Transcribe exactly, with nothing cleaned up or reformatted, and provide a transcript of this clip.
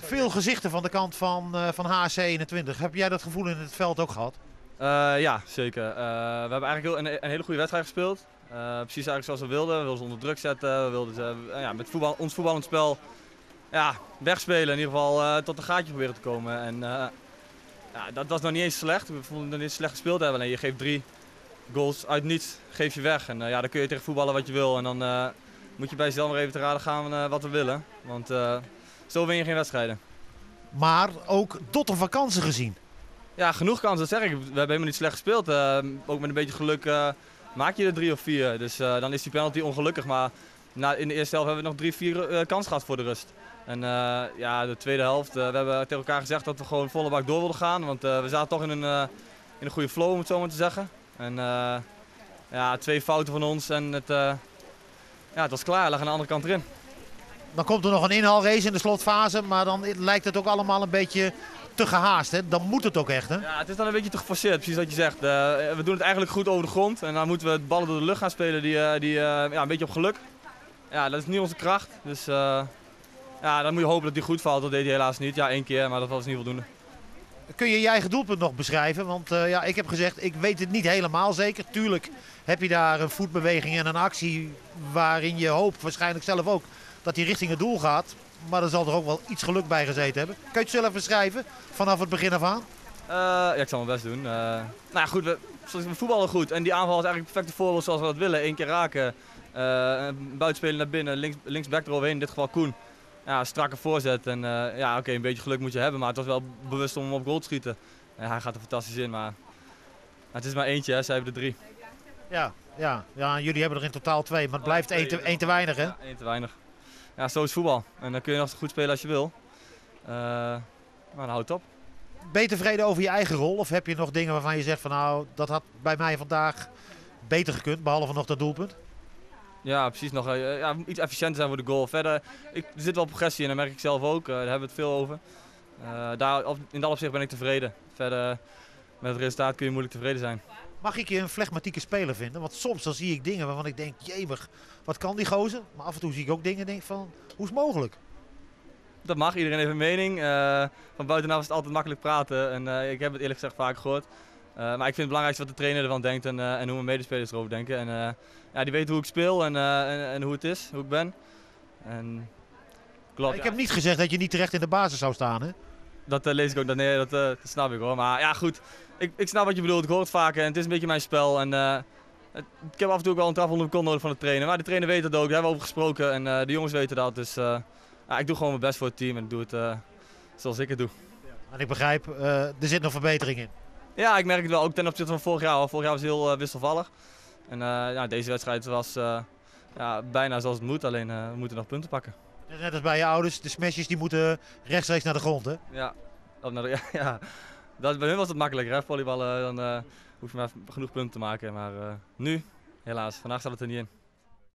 Veel gezichten van de kant van, uh, van H C eenentwintig. Heb jij dat gevoel in het veld ook gehad? Uh, ja, zeker. Uh, we hebben eigenlijk heel, een, een hele goede wedstrijd gespeeld. Uh, precies eigenlijk zoals we wilden. We wilden ze onder druk zetten. We wilden uh, ja, met voetbal, ons voetballend spel ja, wegspelen. In ieder geval uh, tot een gaatje proberen te komen. En, uh, ja, dat was nog niet eens slecht. We vonden nog niet slecht gespeeld hebben. En je geeft drie goals uit niets, geef je weg. En uh, ja, dan kun je tegen voetballen wat je wil. En dan uh, moet je bij jezelf maar even te raden gaan uh, wat we willen. Want uh, zo win je geen wedstrijden. Maar ook tot van kansen gezien. Ja, genoeg kansen, dat zeg ik. We hebben helemaal niet slecht gespeeld. Uh, ook met een beetje geluk uh, maak je er drie of vier. Dus uh, dan is die penalty ongelukkig. Maar na, in de eerste helft hebben we nog drie, vier uh, kansen gehad voor de rust. En uh, ja, de tweede helft, uh, we hebben tegen elkaar gezegd dat we gewoon volle bak door wilden gaan. Want uh, we zaten toch in een, uh, in een goede flow, om het zo maar te zeggen. En uh, ja, twee fouten van ons en het, uh, ja, het was klaar. Het lag aan de andere kant erin. Dan komt er nog een inhaalrace in de slotfase, maar dan lijkt het ook allemaal een beetje te gehaast. Hè? Dan moet het ook echt, hè? Ja, het is dan een beetje te geforceerd, precies wat je zegt. Uh, we doen het eigenlijk goed over de grond en dan moeten we het ballen door de lucht gaan spelen, die, uh, die uh, ja, een beetje op geluk. Ja, dat is niet onze kracht, dus uh, ja, dan moet je hopen dat die goed valt. Dat deed hij helaas niet. Ja, één keer, maar dat was niet voldoende. Kun je je eigen doelpunt nog beschrijven? Want uh, ja, ik heb gezegd, ik weet het niet helemaal zeker. Tuurlijk heb je daar een voetbeweging en een actie waarin je hoopt, waarschijnlijk zelf ook, dat hij richting het doel gaat. Maar er zal er ook wel iets geluk bij gezeten hebben. Kun je het zelf beschrijven vanaf het begin af aan? Uh, ja, ik zal mijn best doen. Uh, nou ja, goed, we, we voetballen goed. En die aanval is eigenlijk het perfecte voorbeeld zoals we dat willen. Eén keer raken, uh, buitenspelen naar binnen, links, linksback eroverheen, in dit geval Koen. Ja, strakke voorzet. En uh, ja, oké, okay, een beetje geluk moet je hebben, maar het was wel bewust om hem op goal te schieten. Ja, hij gaat er fantastisch in, maar het is maar eentje, hè. Zij hebben er drie. Ja, ja, ja, jullie hebben er in totaal twee, maar het blijft één te, één te weinig, hè? Ja, één te weinig. Ja, zo is voetbal. En dan kun je nog zo goed spelen als je wil. Uh, maar dan houdt het op. Ben je tevreden over je eigen rol? Of heb je nog dingen waarvan je zegt van nou, dat had bij mij vandaag beter gekund, behalve nog dat doelpunt? Ja, precies. Nog uh, ja, iets efficiënter zijn voor de goal. Verder, ik, er zit wel progressie in, dat merk ik zelf ook. Uh, daar hebben we het veel over. Uh, daar, in dat opzicht ben ik tevreden. Verder, met het resultaat kun je moeilijk tevreden zijn. Mag ik je een flegmatieke speler vinden? Want soms dan zie ik dingen waarvan ik denk, jemig, wat kan die gozer? Maar af en toe zie ik ook dingen en denk van, hoe is het mogelijk? Dat mag, iedereen heeft een mening. Uh, van buitenaf is het altijd makkelijk praten en uh, ik heb het eerlijk gezegd vaak gehoord. Uh, maar ik vind het belangrijkste wat de trainer ervan denkt en, uh, en hoe mijn medespelers erover denken. En, uh, ja, die weten hoe ik speel en, uh, en, en hoe het is, hoe ik ben. En, klopt, ik ja. heb niet gezegd dat je niet terecht in de basis zou staan, hè? Dat uh, lees ik ook, dat, nee, dat, uh, dat snap ik hoor. Maar ja goed, ik, ik snap wat je bedoelt, ik hoor het vaker en het is een beetje mijn spel. En, uh, het, ik heb af en toe ook wel een trap onder de kont nodig van de trainer. Maar de trainer weet het ook, daar hebben we over gesproken en uh, de jongens weten dat. Dus uh, ja, ik doe gewoon mijn best voor het team en ik doe het uh, zoals ik het doe. Ja. En ik begrijp, uh, er zit nog verbetering in. Ja, ik merk het wel, ook ten opzichte van vorig jaar. Vorig jaar was het heel uh, wisselvallig. En uh, ja, deze wedstrijd was uh, ja, bijna zoals het moet, alleen uh, we moeten nog punten pakken. Net als bij je ouders, de smashes die moeten rechtstreeks naar de grond, hè? Ja, op naar de, ja, ja. Dat, bij hun was het makkelijker, hè? Volleyballen, dan uh, hoef je maar genoeg punten te maken. Maar uh, nu, helaas, vandaag staat het er niet in.